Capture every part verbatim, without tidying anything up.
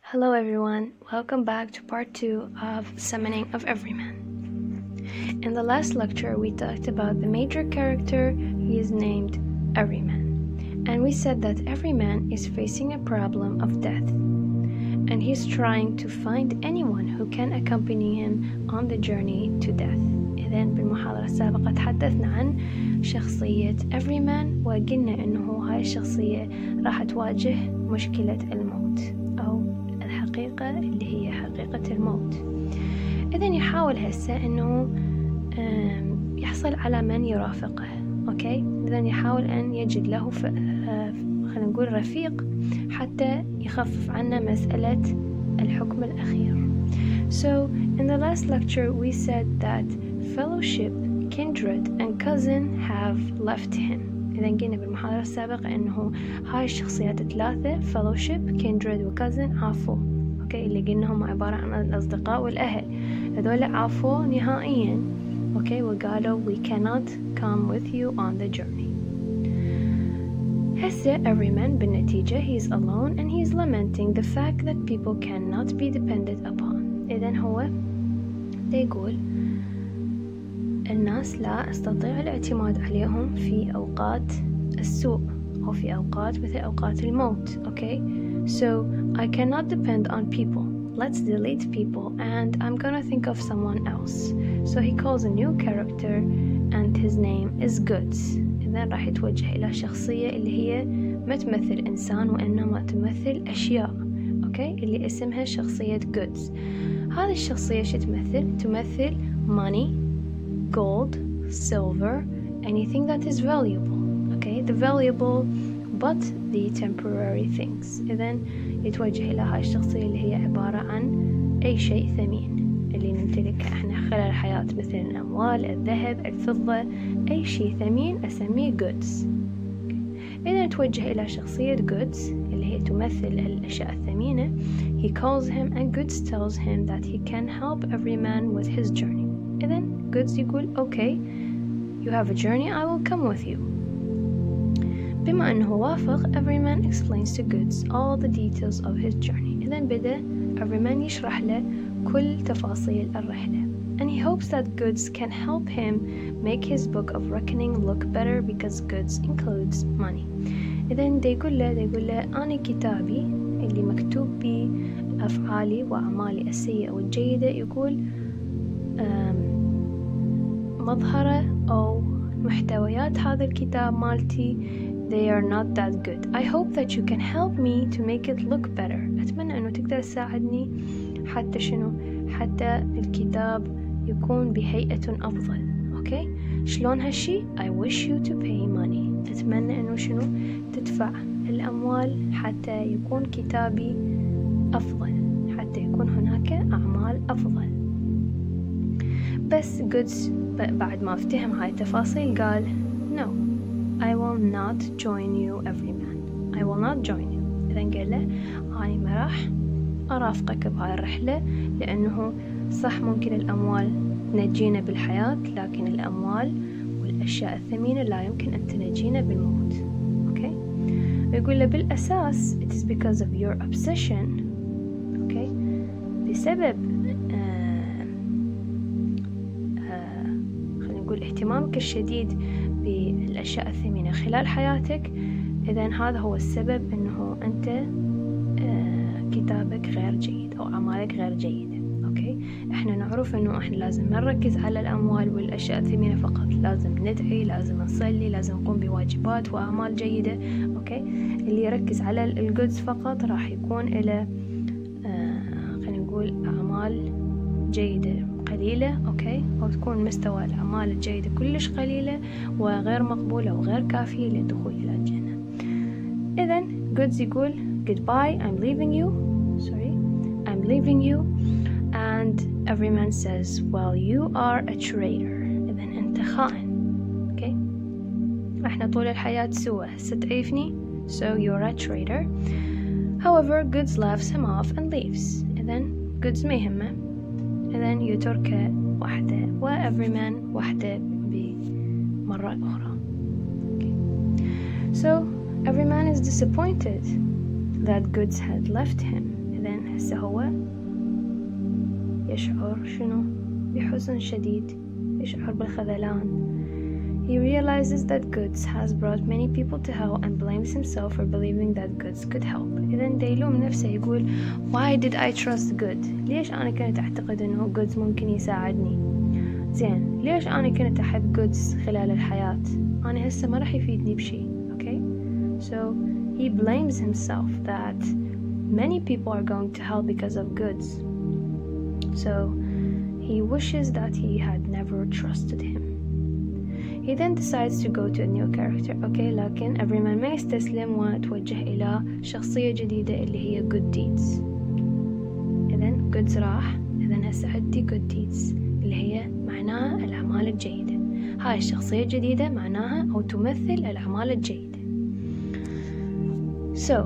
Hello everyone, welcome back to part two of Summoning of Everyman. In the last lecture we talked about the major character. He is named Everyman, and we said that Everyman is facing a problem of death, and he's trying to find anyone who can accompany him on the journey to death. إذن بالمحاضرة السابقة تحدثنا عن شخصية Everyman، وقلنا إنه هاي الشخصية راح تواجه مشكلة الموت أو الحقيقة اللي هي حقيقة الموت. إذن يحاول هسه إنه يحصل على من يرافقه. أوكي، إذن يحاول أن يجد له ف... خلينا نقول رفيق حتى يخفف عنا مسألة الحكم الأخير. So in the last lecture we said that fellowship, kindred and cousin have left him. إذا قلنا بالمحاضرة السابقة إنه هاي الشخصيات الثلاثة fellowship, kindred و cousin عافوا. أوكي، اللي قلنا هم عبارة عن الأصدقاء والأهل، هذول عافوا نهائيا. أوكي، وقالوا we cannot come with you on the journey. هسه Everyman بالنتيجة he is alone and he is lamenting the fact that people cannot be depended upon. إذن هو يقول الناس لا أستطيع الاعتماد عليهم في أوقات السوء أو في أوقات مثل أوقات الموت. Okay, so I cannot depend on people. Let's delete people and I'm gonna think of someone else. So he calls a new character and his name is Goods. إذن راح يتوجه إلى شخصية اللي هي ما تمثل إنسان وإنما تمثل أشياء. Okay, اللي اسمها شخصية Goods. هذه الشخصية شو تمثل؟ تمثل money, gold, silver, anything that is valuable. Okay, the valuable but the temporary things. إذن يتوجه إلى هاي الشخصية اللي هي عبارة عن أي شيء ثمين اللي نمتلكه إحنا خلال الحياة، مثل الأموال، الذهب، الفضة، أي شيء ثمين أسميه goods. إذا نتوجه إلى شخصية Goods اللي هي تمثل الأشياء الثمينة. He calls him and Goods tells him that he can help Everyman with his journey. إذن Goods يقول okay, you have a journey, I will come with you. بما أنه وافق, Everyman explains to Goods all the details of his journey. إذن بدأ Everyman يشرح له كل تفاصيل الرحلة. And he hopes that Goods can help him make his book of reckoning look better because Goods includes money. إذن دا يقول له دا يقول له أنا كتابي اللي مكتوب بي أفعالي وأعمالي السيئة والجيدة يقول مظهرة أو محتويات هذا الكتاب مالتي they are not that good. I hope that you can help me to make it look better. أتمنى أنه تقدر تساعدني حتى شنو حتى الكتاب يكون بهيئة أفضل. أوكي، شلون هالشي؟ I wish you to pay money. أتمنى أنه شنو تدفع الأموال حتى يكون كتابي أفضل، حتى يكون هناك أعمال أفضل. بس Goods بعد ما افتهم هاي التفاصيل قال no, I will not join you Everyman. I will not join you. إذن قال له أنا ما راح أرافقك بهاي الرحلة، لأنه صح ممكن الأموال تنجينا بالحياة، لكن الأموال والأشياء الثمينة لا يمكن أن تنجينا بالموت. أوكي، يقول له بالأساس it is because of your obsession. أوكي، بسبب آه آه خلينا نقول اهتمامك الشديد بالأشياء الثمينة خلال حياتك. إذن هذا هو السبب أنه أنت آه كتابك غير جيد أو أعمالك غير جيدة. أوكي، إحنا نعرف إنه إحنا لازم ما نركز على الأموال والأشياء الثمينة فقط، لازم ندعي، لازم نصلي، لازم نقوم بواجبات وأعمال جيدة. أوكي، اللي يركز على الجودز فقط راح يكون إلى آه خلينا نقول أعمال جيدة قليلة. أوكي، أو تكون مستوى الأعمال الجيدة كلش قليلة وغير مقبولة وغير كافية للدخول إلى الجنة. إذن Goods يقول goodbye, I'm leaving you. Sorry, I'm leaving you. And Everyman says, well, you are a traitor. إذن أنت خائن. Okay, إحنا طول الحياة سوا، هسه تعيفني. So you're a traitor. However, Goods laughs him off and leaves. إذن Goods ما يهمه. إذن يترك وحده و Everyman وحده بمرة أخرى. Okay. So Everyman is disappointed that Goods had left him. إذن هسه هو يشعر شنو؟ بحزن شديد، يشعر بالخذلان. He realizes that goods has brought many people to hell and blames himself for believing that goods could help. إذن يلوم نفسه يقول why did I trust good؟ ليش أنا كنت أعتقد إنه goods ممكن يساعدني؟ زين ليش أنا كنت أحب goods خلال الحياة؟ أنا هسه ما راح يفيدني بشي. Okay? So he blames himself that many people are going to hell because of goods. So he wishes that he had never trusted him. He then decides to go to a new character. Okay, لكن everyman ما يستسلم وتوجه إلى شخصية جديدة اللي هي good deeds. إذن goods راح، إذن هسه عندي good deeds اللي هي معناها الأعمال الجيدة. هاي الشخصية الجديدة معناها أو تمثل الأعمال الجيدة. So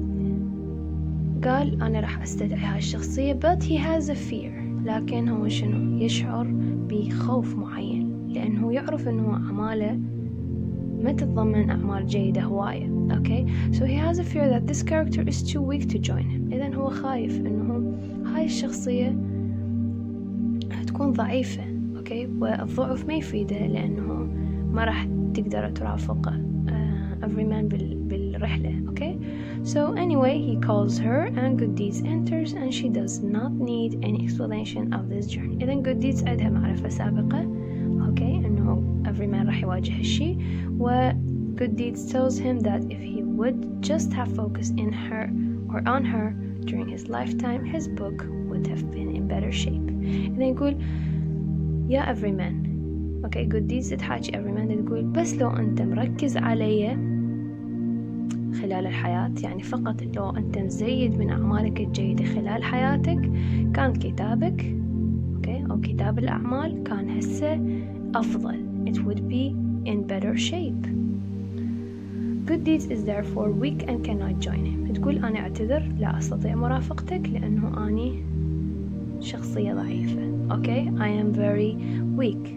قال أنا راح أستدعي هاي الشخصية but he has a fear. لكن هو شنو؟ يشعر بخوف معين لأنه يعرف أنه أعماله ما تتضمن أعمال جيدة هواية. Okay, so he has a fear that this character is too weak to join him. إذن هو خايف أنه هاي الشخصية تكون ضعيفة. Okay, والضعف ما يفيده لأنه ما راح تقدر ترافق uh, everyman بال بالرحلة. Okay, so anyway he calls her and good deeds enters and she does not need any explanation of this journey. إذن good deeds عندها معرفة سابقة. Okay, إنه everyman راح يواجه الشيء و good deeds tells him that if he would just have focused in her or on her during his lifetime his book would have been in better shape. إذن يقول يا everyman. Okay, good deeds تحاكي everyman تقول بس لو أنت مركز علي خلال الحياة، يعني فقط لو أنت مزيد من أعمالك الجيدة خلال حياتك كان كتابك okay, أو كتاب الأعمال كان هسه أفضل. It would be in better shape. Good deeds is therefore weak and cannot join him. تقول أنا أعتذر لا أستطيع مرافقتك لأنه أني شخصية ضعيفة. Okay, I am very weak.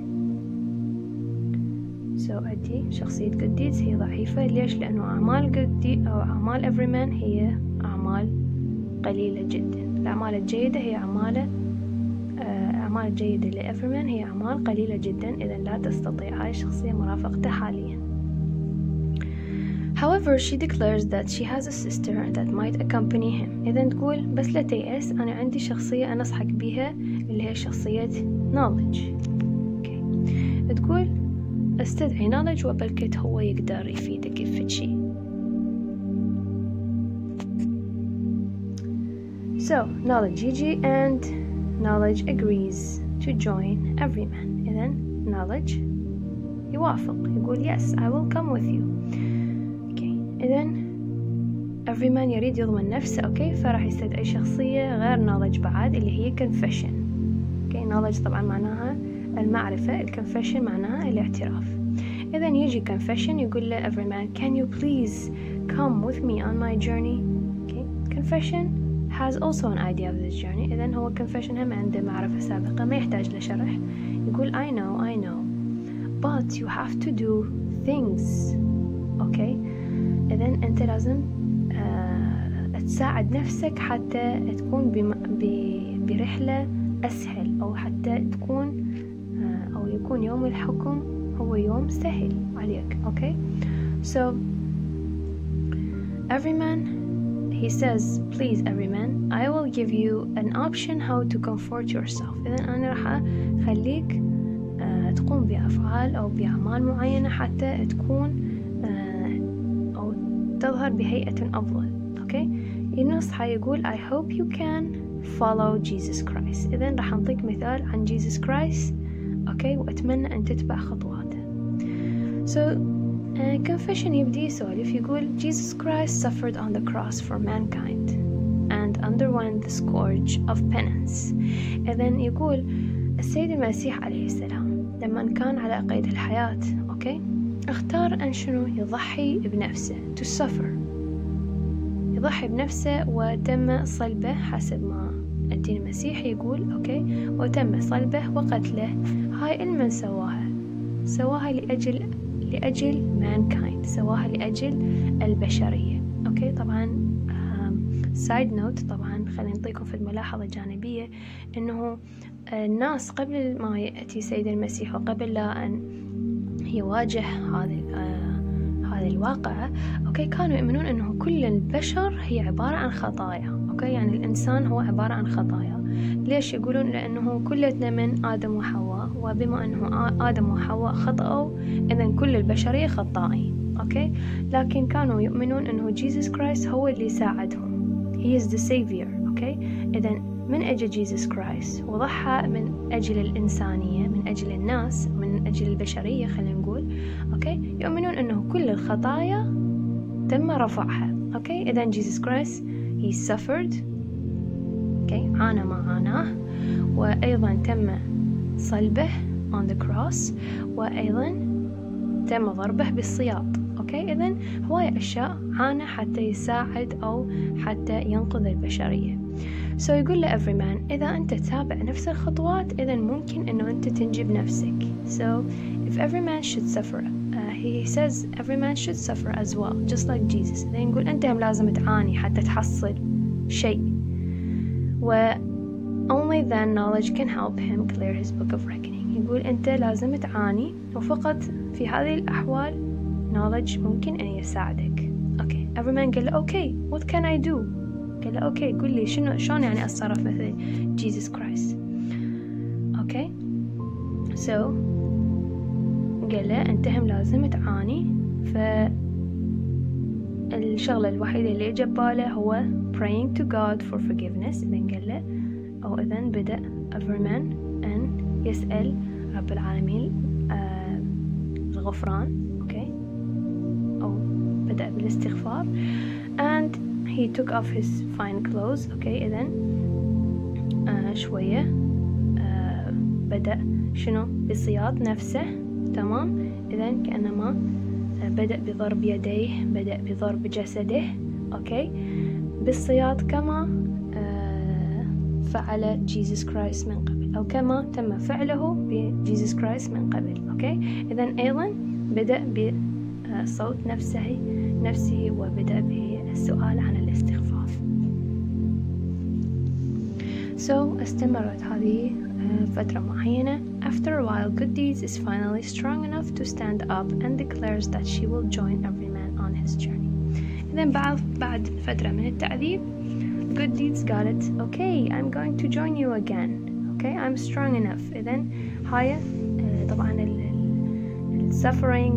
So عندي شخصية good deeds هي ضعيفة. ليش؟ لأنه أعمال good deeds أو أعمال everyman هي أعمال قليلة جدا. الأعمال الجيدة هي أعمال الأعمال الجيدة لإفرمان هي أعمال قليلة جدا. إذا لا تستطيع هاي الشخصية مرافقته حاليا. However, she declares that she has a sister that might accompany him. إذا تقول بس لا تيأس أنا عندي شخصية أنصحك بيها اللي هي شخصية knowledge. okay. تقول استدعي knowledge وبلكت هو يقدر يفيدك في شيء. So knowledge يجي and knowledge agrees to join everyman. إذن knowledge يوافق يقول yes I will come with you. okay. إذن everyman يريد يضمن نفسه. okay. فراح يستدعي شخصية غير knowledge بعد اللي هي confession. okay. knowledge طبعا معناها المعرفة، confession معناها الاعتراف. إذن يجي confession يقول له everyman can you please come with me on my journey. okay. confession has also an idea of this journey. إذن هو confession هم عنده معرفة سابقة ما يحتاج لشرح. يقول I know I know but you have to do things. okay. إذن أنت لازم uh, تساعد نفسك حتى تكون بم... ب... برحلة أسهل أو حتى تكون uh, أو يكون يوم الحكم هو يوم سهل عليك. okay. so everyman he says please everyman I will give you an option how to comfort yourself. إذن أنا راح أخليك uh, تقوم بأفعال أو بأعمال معينة حتى تكون uh, أو تظهر بهيئة أفضل. okay. النص يقول I hope you can follow Jesus Christ. إذن راح أعطيك مثال عن Jesus Christ. okay. وأتمنى أن تتبع خطواته. so Uh, confession يبدي يسولف يقول Jesus Christ suffered on the cross for mankind and underwent the scourge of penance. إذن يقول السيد المسيح عليه السلام لما كان على قيد الحياة okay, اختار أن شنو يضحي بنفسه to suffer يضحي بنفسه وتم صلبه حسب ما الدين المسيحي يقول. okay. وتم صلبه وقتله. هاي المن سواها سواها لأجل لأجل mankind سواها لأجل البشرية. okay. طبعا side note طبعا خلينا نعطيكم في الملاحظة الجانبية إنه الناس قبل ما يأتي سيد المسيح وقبل لا أن يواجه هذه هذه الواقعة أوكي كانوا يؤمنون أنه كل البشر هي عبارة عن خطايا. أوكي يعني الإنسان هو عبارة عن خطايا. ليش يقولون؟ لأنه كلتنا من آدم وحواء، وبما أنه آدم وحواء خطأوا إذن كل البشرية خطائين. أوكي لكن كانوا يؤمنون أنه Jesus Christ هو اللي ساعدهم. He is the savior. أوكي إذن من أجل جيسوس كرايست وضحى من أجل الإنسانية، من أجل الناس، من أجل البشرية خلينا نقول. أوكي يؤمنون أنه كل الخطايا تم رفعها. أوكي إذن جيسوس كرايست he suffered. أوكي عانى ما عاناه، وأيضا تم صلبه on the cross، وأيضا تم ضربه بالسياط. أوكي إذن هواية أشياء عانى حتى يساعد أو حتى ينقذ البشرية. So يقول له every man إذا أنت تتابع نفس الخطوات إذن ممكن إنه أنت تنجب نفسك. So if every man should suffer, uh, he says every man should suffer as well, just like Jesus. إذا نقول أنت هم لازم تعاني حتى تحصل شيء. و only then knowledge can help him clear his book of reckoning. يقول أنت لازم تعاني، وفقط في هذه الأحوال knowledge ممكن أن يساعدك. Okay. every man قال له okay what can I do؟ قال له اوكي قل لي شنو شلون يعني اتصرف مثل جيسوس كرايست. اوكي سو قال له انت هم لازم تعاني. فالشغله الوحيده اللي اجى بباله هو praying to God for forgiveness. اذن قال له او اذن بدا every man ان يسال رب العالمين آه الغفران. اوكي او بدا بالاستغفار and he took off his fine clothes. okay إذن آه شوية آه بدأ شنو بصياط نفسه. تمام إذن كأنما آه بدأ بضرب يديه، بدأ بضرب جسده. اوكي بالصياط كما آه فعل جيسوس كرايست من قبل، أو كما تم فعله بجيسوس كرايست من قبل. اوكي إذن أيضا بدأ بصوت نفسه نفسه وبدأ بالسؤال عن الاستغفار. So استمرت هذه فترة معينة. After a while good deeds is finally strong enough to stand up and declares that she will join every man on his journey. إذن بعد بعد فترة من التعذيب good deeds قالت okay I'm going to join you again. okay I'm strong enough. إذن هاي طبعا ال suffering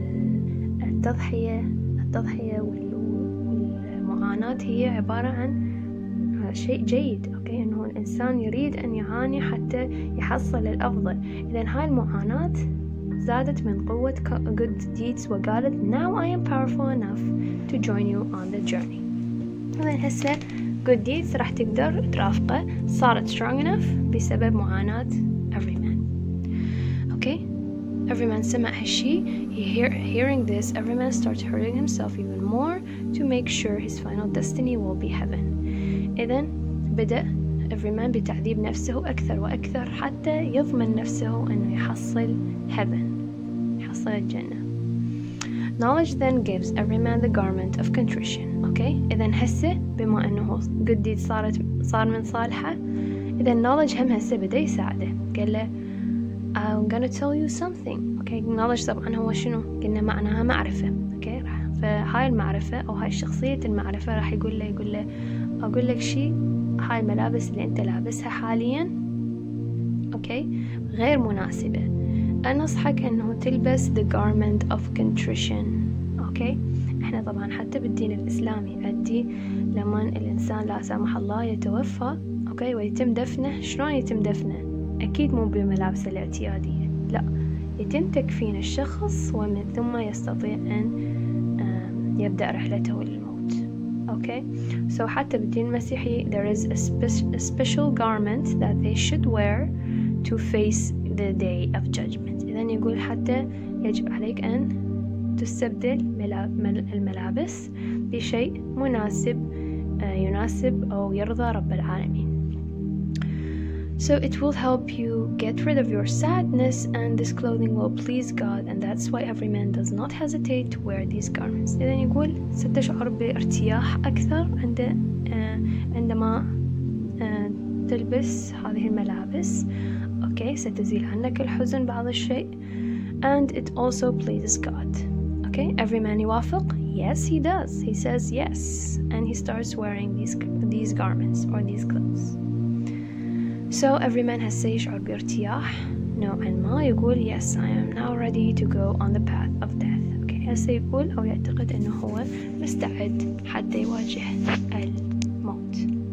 والتضحية التضحية والمعاناة هي عبارة عن شيء جيد. أوكي إنه الإنسان يريد أن يعاني حتى يحصل الأفضل. إذن هاي المعاناة زادت من قوة good deeds وقالت now I am powerful enough to join you on the journey. إذن هسه good deeds راح تقدر ترافقه، صارت strong enough بسبب معاناة every man. أوكي every man سمع هالشي. he hear, hearing this every man starts hurting himself even more to make sure his final destiny will be heaven. إذن بدأ every man بتعذيب نفسه أكثر وأكثر حتى يضمن نفسه أنه يحصل heaven، يحصل الجنة. Knowledge then gives every man the garment of contrition. أوكي إذن هسه بما أنه good deed صارت صار من صالحه، إذن knowledge هم هسه بدأ يساعده. قال له I'm gonna tell you something. أوكي knowledge طبعا هو شنو؟ قلنا معناها معرفة. أوكي فهاي المعرفة أو هاي الشخصية المعرفة راح يقول له يقول له أقول لك شيء، هاي الملابس اللي أنت لابسها حاليا أوكي غير مناسبة. أنصحك أنه تلبس the garment of contrition. أوكي إحنا طبعا حتى بالدين الإسلامي عندي لما الإنسان لا سمح الله يتوفى أوكي ويتم دفنه، شلون يتم دفنه؟ أكيد مو بملابسه الاعتيادية، لا يتم تكفين الشخص ومن ثم يستطيع أن يبدأ رحلته للموت. Okay, so حتى بالدين المسيحي there is a, spe- a special garment that they should wear to face the day of judgment. إذن يقول حتى يجب عليك أن تستبدل الملابس بشيء مناسب يناسب أو يرضى رب العالمين. So it will help you get rid of your sadness, and this clothing will please God, and that's why every man does not hesitate to wear these garments. إذن يقول ستشعر بارتياح أكثر عند عندما تلبس هذه الملابس أوكي ستزيل عنك الحزن بعض الشيء. and it also pleases God. Okay, every man يوافق. Yes, he does. He says yes, and he starts wearing these these garments or these clothes. So every man has يشعر بارتياح نوعا ما، يقول yes, I am now ready to go on the path of death. Okay, هسه يقول أو يعتقد أنه هو مستعد حتى يواجه الموت.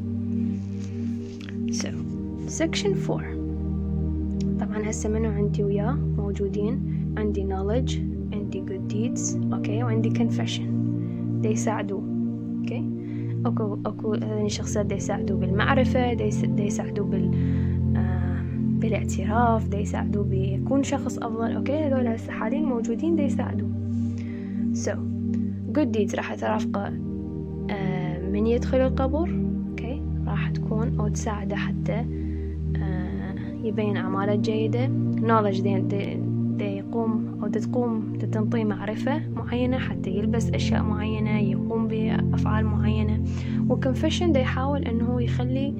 So section four. طبعا هسه منو عندي وياه موجودين؟ عندي knowledge، عندي good deeds، اوكي، وعندي confession. دي يساعدوا، اوكي، اكو اكو هذين الشخصيات دي يساعدوا بالمعرفة، دي دي يساعدوا بال آه بالاعتراف، دي يساعدوا بيكون شخص افضل. اوكي، هذول هسه حاليا موجودين دي يساعدوا. so good deeds راح ترافقه آه من يدخل القبر، اوكي، راح تكون او تساعده حتى آه يبين أعماله جيدة. knowledge دي, دي, دي يقوم أو تقوم تنطي معرفة معينة حتى يلبس أشياء معينة، يقوم بأفعال معينة. و confession دي يحاول أنه يخلي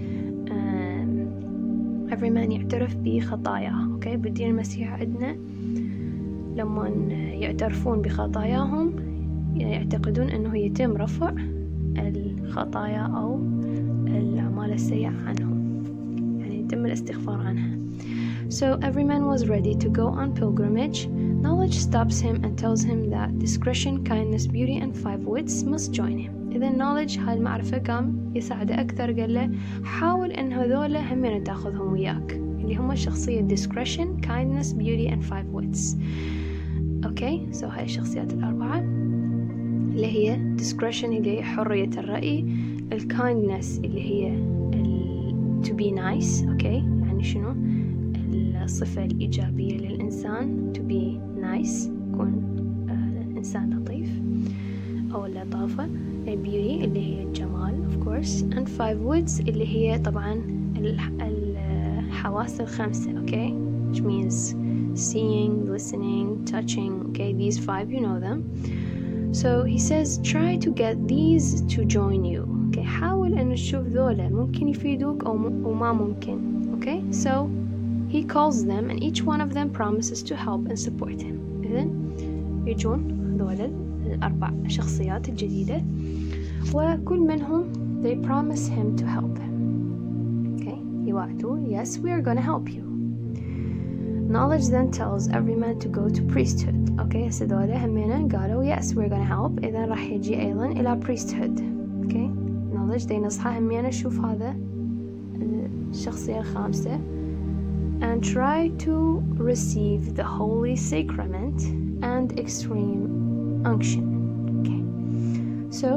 uh, every man يعترف بخطاياه. أوكي، بالدين المسيحي عندنا لما يعترفون بخطاياهم يعتقدون أنه يتم رفع الخطايا أو الأعمال السيئة عنهم، يعني يتم الاستغفار عنها. So every man was ready to go on pilgrimage. Knowledge stops him and tells him that discretion, kindness, beauty and five wits must join him. إذا knowledge هاي المعرفة قام يساعده أكثر، قال له حاول إن هذول همين تأخذهم وياك، اللي هم الشخصية discretion, kindness, beauty and five wits. Okay, so هاي الشخصيات الأربعة اللي هي discretion اللي هي حرية الرأي، kindness اللي هي to be nice. Okay, يعني شنو؟ الصفة الإيجابية للإنسان to be nice، يكون آه إنسان لطيف أو اللطافة. beauty اللي هي الجمال of course، and five wits اللي هي طبعا الحواس الخمسة. okay, which means seeing, listening, touching. okay, these five you know them. so he says try to get these to join you. okay, حاول أن تشوف ذولا ممكن يفيدوك أو, م- أو ما ممكن. okay, so he calls them and each one of them promises to help and support him. إذن يجون هذول الأربع شخصيات الجديدة وكل منهم they promise him to help him. okay, يوعدوا yes we are gonna help you. Knowledge then tells every man to go to priesthood. okay, هذول همينا قالوا yes we're gonna help، إذن راح يجي أيضا إلى priesthood. okay, knowledge دي نصحى همينا شوف هذا الشخصية الخامسة and try to receive the holy sacrament and extreme unction. okay, so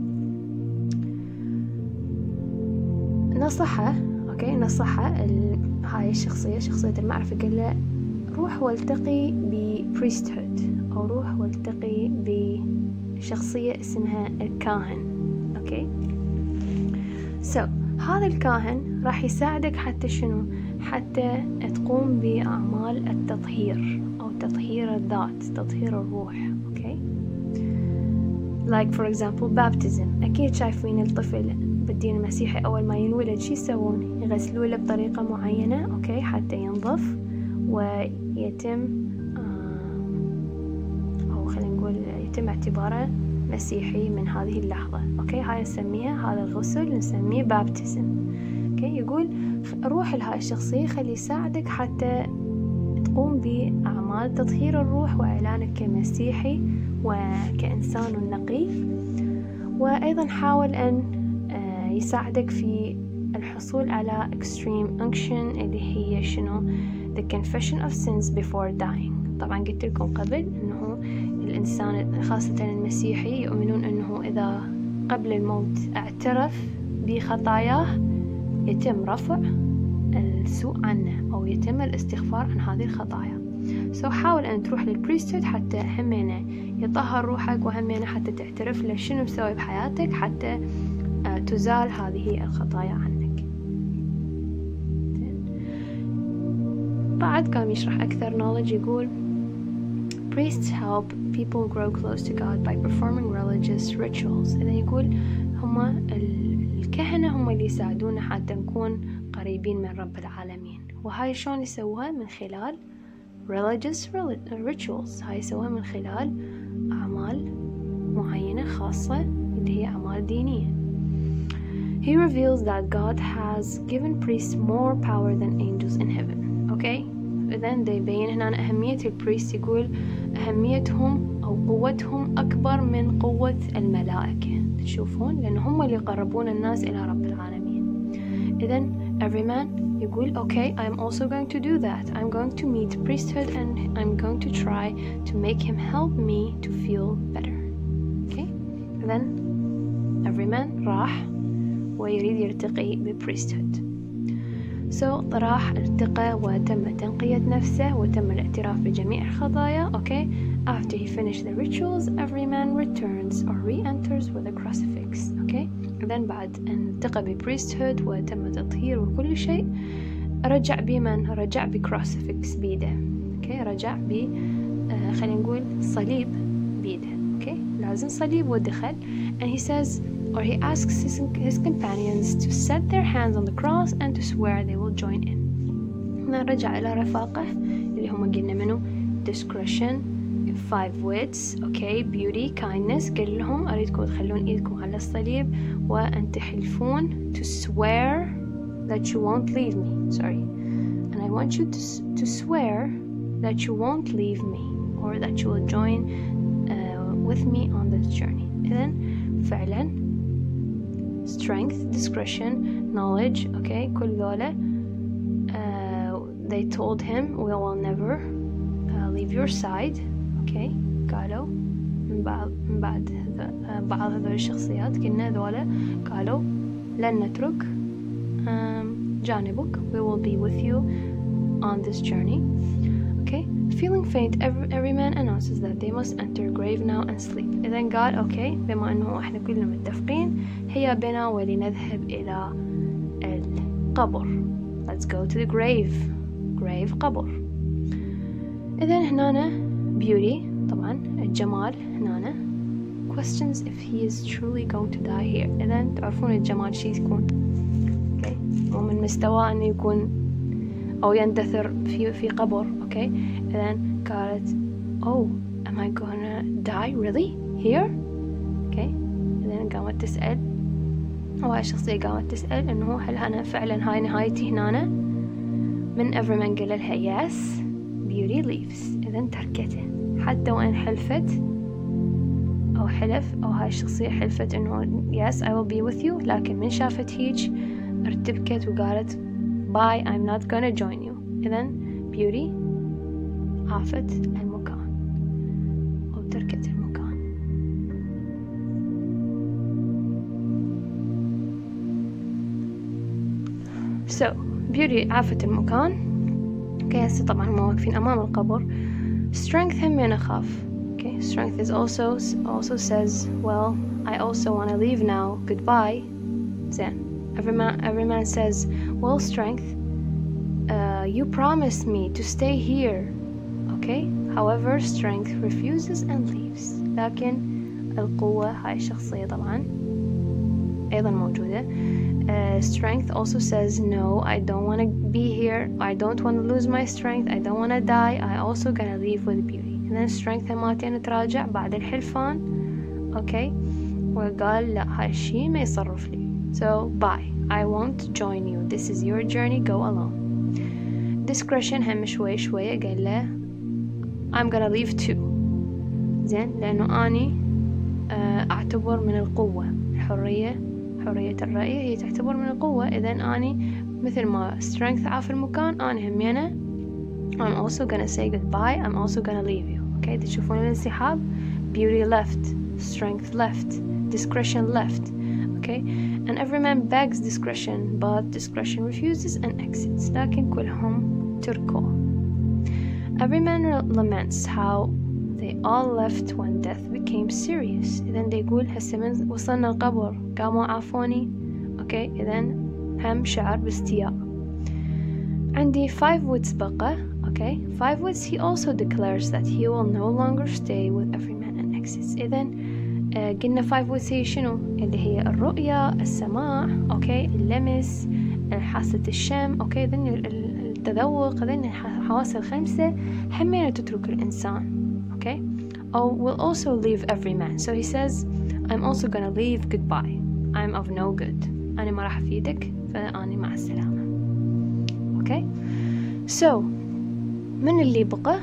نصحه اوكي نصحه ال... هاي الشخصية شخصية المعرفة، قال له روح والتقي ب priesthood أو روح والتقي بشخصية اسمها الكاهن. اوكي so هذا الكاهن راح يساعدك حتى شنو؟ حتى تقوم بأعمال التطهير أو تطهير الذات، تطهير الروح. اوكي like for example baptism. أكيد شايفين الطفل بالدين المسيحي أول ما ينولد شي يسوون؟ يغسلوه له بطريقة معينة أوكي حتى ينظف ويتم آه أو خلينا نقول يتم اعتباره مسيحي من هذه اللحظة. أوكي هاي نسميها هذا الغسل نسميه baptism. أوكي يقول روح لهاي الشخصية خلي يساعدك حتى تقوم بأعمال تطهير الروح وإعلانك كمسيحي وكإنسان نقي، وأيضا حاول أن يساعدك في الحصول على extreme unction اللي هي شنو؟ the confession of sins before dying. طبعا قلت لكم قبل أنه الإنسان خاصة المسيحي يؤمنون أنه إذا قبل الموت اعترف بخطاياه يتم رفع السوء عنه أو يتم الاستغفار عن هذه الخطايا. سو so حاول أن تروح للبريستود حتى همينة يطهر روحك وهمينة حتى تعترف له شنو مسوي بحياتك حتى تزال هذه الخطايا عنك. بعد قام يشرح أكثر knowledge يقول priests help people grow close to God by performing religious rituals. إذا يقول هما الكهنة هم اللي يساعدونا حتى نكون قريبين من رب العالمين. وهاي شلون يسووها؟ من خلال religious rituals. هاي يسووها من خلال أعمال معينة خاصة اللي هي أعمال دينية. He reveals that God has given priests more power than angels in heaven. Okay? إذن ده يبين هنا أهمية البريست، يقول أهميتهم أو قوتهم أكبر من قوة الملائكة. تشوفون؟ لأن هم اللي يقربون الناس إلى رب العالمين. إذن every man يقول okay, I'm also going to do that. I'm going to meet priesthood and I'm going to try to make him help me to feel better. Okay? Then every man راح ويريد يرتقي بpriesthood. So راح ارتقى وتم تنقية نفسه وتم الاعتراف بجميع الخطايا. Okay? After he finished the rituals, every man returns or re-enters with a crucifix. Okay? then بعد أن ارتقى بpriesthood وتم تطهير وكل شيء، رجع بمن؟ رجع بcrucifix بيده. Okay? رجع ب uh, خلينا نقول صليب بيده. Okay? لازم صليب ودخل. And he says or he asks his, his companions to set their hands on the cross and to swear they will join in. هنا رجع إلى رفاقه اللي هم قلنا منه discretion, five wits, okay, beauty, kindness. قال لهم أريدكم تخلون إيدكم على الصليب وأن تحلفون to swear that you won't leave me. Sorry. And I want you to, to swear that you won't leave me or that you will join uh, with me on this journey. إذن فعلا strength, discretion, knowledge, okay, كل ذولا uh, they told him we will never uh, leave your side. okay, قالوا من بعض من بعد uh, بعض هذول الشخصيات قلنا ذولا قالوا لن نترك um, جانبك, we will be with you on this journey. Okay, feeling faint, every, every man announces that they must enter grave now and sleep. إذن قال okay, بما أنه إحنا كلنا متفقين هيا بنا ولنذهب إلى القبر. Let's go to the grave. grave قبر. إذن هنا beauty طبعا الجمال هنا questions if he is truly going to die here. إذن تعرفون الجمال شي يكون okay ومن مستوى أنه يكون أو يندثر في في قبر. okay إذن قالت oh am I gonna die really here. okay إذن قامت تسأل أو هاي الشخصية قامت تسأل إنه هل أنا فعلا هاي نهايتي هنا. من everyman قال لها yes. beauty leaves. إذن تركته حتى وإن حلفت أو حلف أو هاي الشخصية حلفت إنه yes I will be with you، لكن من شافت هيج ارتبكت وقالت bye I'm not gonna join you. إذن beauty عافت المكان أو تركت المكان. so beauty عافت المكان. okay هسه طبعا هم واقفين أمام القبر. strength هم من أخاف. okay strength is also also says well I also want to leave now, goodbye. زين every man every man says well strength uh, you promised me to stay here. okay however strength refuses and leaves. لكن القوة هاي الشخصية طبعا أيضا موجودة. Uh, strength also says no I don't want to be here, I don't want to lose my strength, I don't want to die, I also gonna leave with beauty. and then strength هماتين تراجع بعد الحلفان. okay وقال لا هاي الشي ما يصرف لي so bye I won't join you, this is your journey, go alone. discretion هم شوي شوية قال له I'm gonna leave too. زين لأنه أني uh, أعتبر من القوة الحرية حرية الرأي هي تعتبر من القوة. إذن أني مثل ما strength عاف المكان أنا همينة I'm also gonna say goodbye, I'm also gonna leave you. okay تشوفون الانسحاب. beauty left, strength left, discretion left. okay and every man begs discretion but discretion refuses and exits. لكن كلهم تركوا. every man laments how they all left when death became serious. إذن دي يقول هسه من وصلنا القبر قاموا عافوني. okay إذن هم شعر باستياء. عندي five wits بقى. okay five wits he also declares that he will no longer stay with every man and exits. إذن آه قلنا five would say شنو اللي هي الرؤية، السماع، أوكي، اللمس، حاسة الشم، أوكي، ذن التذوق، ذن الحواس الخمسة همينة تترك الإنسان، أوكي. أو will also leave every man. So he says I'm also gonna leave goodbye. I'm of no good. أنا ما راح أفيدك، فأنا مع السلامة. أوكي. So من اللي بقى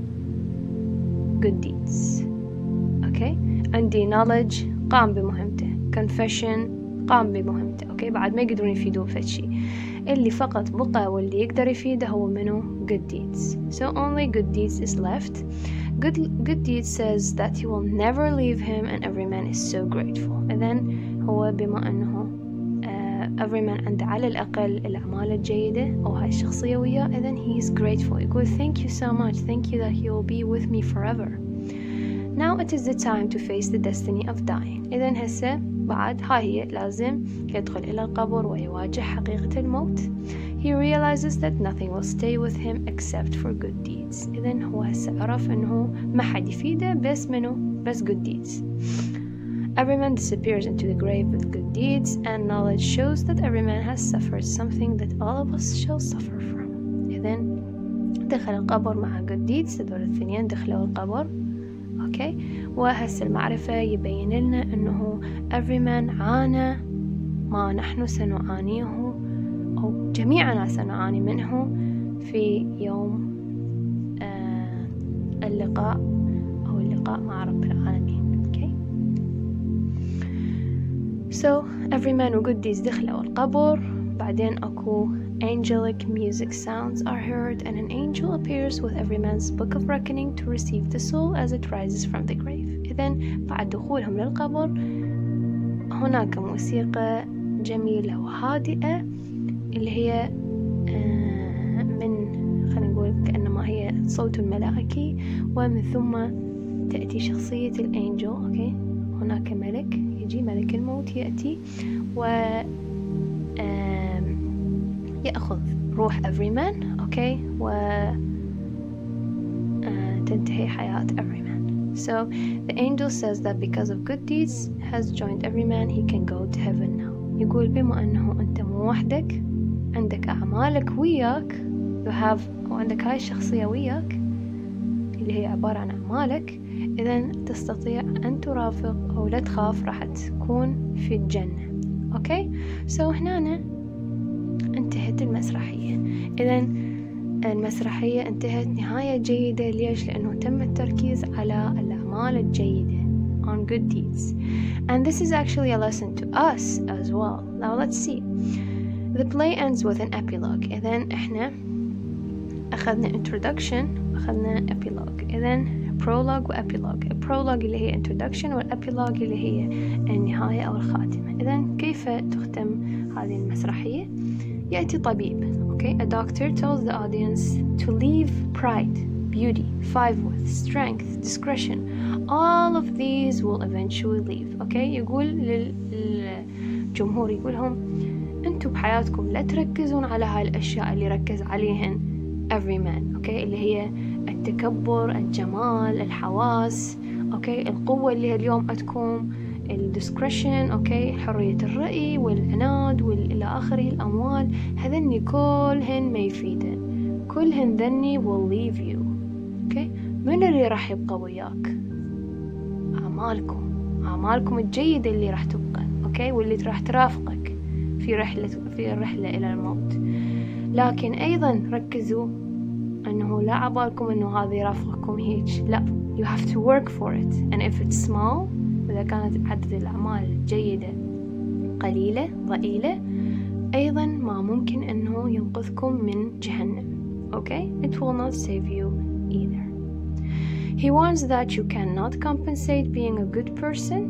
good deeds. أوكي. عندي knowledge قام بمهمته، confession قام بمهمته، أوكي، بعد ما يقدرون يفيدوه في شيء. اللي فقط بقى واللي يقدر يفيده هو منو good deeds. So only good deeds is left. Good, good deeds says that he will never leave him and every man is so grateful. إذن هو بما أنه uh, every man عنده على الأقل الأعمال الجيدة أو هاي الشخصية وياه، إذن he is grateful. يقول thank you so much, thank you that he will be with me forever. Now it is the time to face the destiny of dying. إذن هسه بعد هاي هي لازم يدخل إلى القبر ويواجه حقيقة الموت. He realizes that nothing will stay with him except for good deeds. إذن هو هسه عرف إنه ما حد يفيده بس منه بس good deeds. Every man disappears into the grave with good deeds, and knowledge shows that every man has suffered something that all of us shall suffer from. إذن دخل القبر مع good deeds، هذول الاثنين دخلوا القبر. أوكي، وهسه المعرفة يبين لنا أنه every man عانى ما نحن سنعانيه أو جميعنا سنعاني منه في يوم آه اللقاء أو اللقاء مع رب العالمين. أوكي. So every man و good deeds دخلوا القبر. بعدين أكو angelic music sounds are heard and an angel appears with every man's book of reckoning to receive the soul as it rises from the grave. إذن بعد دخولهم للقبر هناك موسيقى جميلة وهادئة اللي هي من خلينا نقول كأنما هي صوت الملائكي، ومن ثم تأتي شخصية الانجل. أوكي، هناك ملك يجي، ملك الموت يأتي و يأخذ روح every man. أوكي، و تنتهي حياة every man. So the angel says that because of good deeds has joined every man, he can go to heaven now. يقول بما أنه أنت مو وحدك، عندك أعمالك وياك، you have وعندك هاي الشخصية وياك اللي هي عبارة عن أعمالك، إذن تستطيع أن ترافق أو لا تخاف، راح تكون في الجنة. أوكي، so هنا انتهت المسرحية. إذن المسرحية انتهت نهاية جيدة. ليش؟ لأنه تم التركيز على الأعمال الجيدة on good deeds, and this is actually a lesson to us as well. Now let's see. The play ends with an epilogue. إذن إحنا أخذنا introduction أخذنا epilogue. إذن prologue و epilogue. prologue اللي هي introduction والepilogue اللي هي النهاية أو الخاتمة. إذن كيف تختم هذه المسرحية؟ يأتي طبيب. Okay, a doctor tells the audience to leave pride, beauty, five with strength, discretion. All of these will eventually leave. Okay, يقول للجمهور، يقولهم أنتوا بحياتكم لا تركزون على هاي الأشياء اللي ركز عليهن every man. Okay, اللي هي التكبر، الجمال، الحواس. Okay, القوة اللي اليوم عندكم، الديسكريشن، اوكي، حرية الرأي والعناد والى اخره، الاموال، هذني كلهن ما يفيدن، كلهن ذني will leave you. اوكي، من اللي راح يبقى وياك؟ اعمالكم، اعمالكم الجيدة اللي راح تبقى، اوكي، واللي راح ترافقك في رحلة في الرحلة الى الموت. لكن ايضا ركزوا انه لا عبالكم انه هذا يرافقكم هيك، لا، you have to work for it, and if it's small، إذا كانت عدد الأعمال الجيدة قليلة ضئيلة، أيضا ما ممكن أنه ينقذكم من جهنم. Okay? It will not save you either. He warns that you cannot compensate being a good person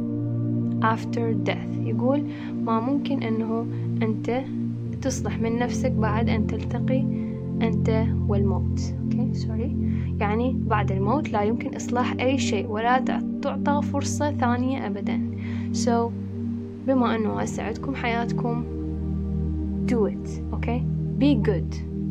after death. يقول ما ممكن أنه أنت تصلح من نفسك بعد أن تلتقي أنت والموت. Okay? Sorry. يعني بعد الموت لا يمكن إصلاح أي شيء ولا تعطى فرصة ثانية أبدا. So بما أنه هسه عندكم حياتكم، do it. Okay? Be good.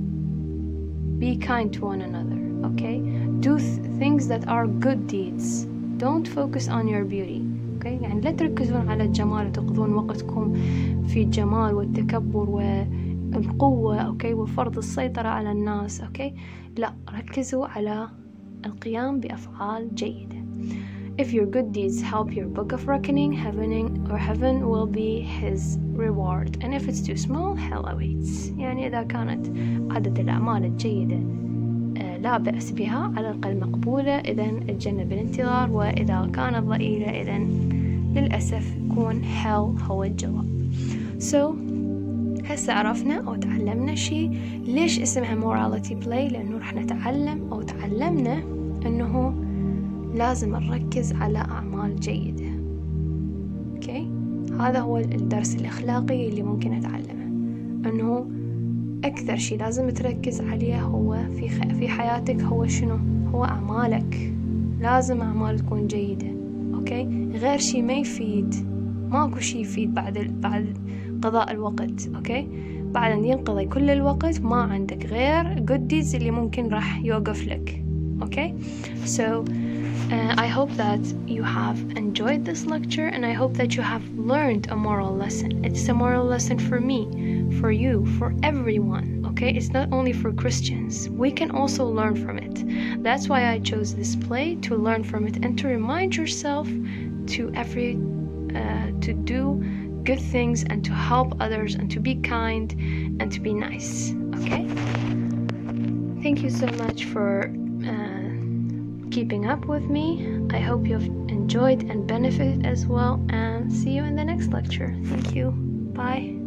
Be kind to one another. Okay? Do th- things that are good deeds. Don't focus on your beauty. أوكي؟ يعني لا تركزون على الجمال وتقضون وقتكم في الجمال والتكبر والقوة، أوكي؟ وفرض السيطرة على الناس، أوكي؟ لا، ركزوا على القيام بأفعال جيدة. If your good deeds help your book of reckoning, heaven or heaven will be his reward. And if it's too small, hell awaits. يعني إذا كانت عدد الأعمال الجيدة لا بأس بها، على الأقل مقبولة، إذن اتجنب الانتظار، وإذا كانت ضئيلة إذن للأسف يكون hell هو الجواب. So هسه عرفنا أو تعلمنا شيء ليش اسمها morality play، لأنه رح نتعلم أو تعلمنا أنه لازم نركز على أعمال جيدة. أوكي، هذا هو الدرس الأخلاقي اللي ممكن نتعلمه، أنه أكثر شيء لازم تركز عليه هو في خ... في حياتك هو شنو؟ هو أعمالك، لازم أعمال تكون جيدة. أوكي، غير شيء ما يفيد، ماكو شيء يفيد بعد ال... بعد قضاء الوقت. أوكي، بعد أن ينقضي كل الوقت ما عندك غير good deeds اللي ممكن راح يوقف لك. أوكي، so Uh, I hope that you have enjoyed this lecture, and I hope that you have learned a moral lesson. It's a moral lesson for me, for you, for everyone, okay? It's not only for Christians. We can also learn from it. That's why I chose this play, to learn from it and to remind yourself to every uh, to do good things and to help others and to be kind and to be nice, okay? Thank you so much for uh, keeping up with me. I hope you've enjoyed and benefited as well, and see you in the next lecture. Thank you. Bye.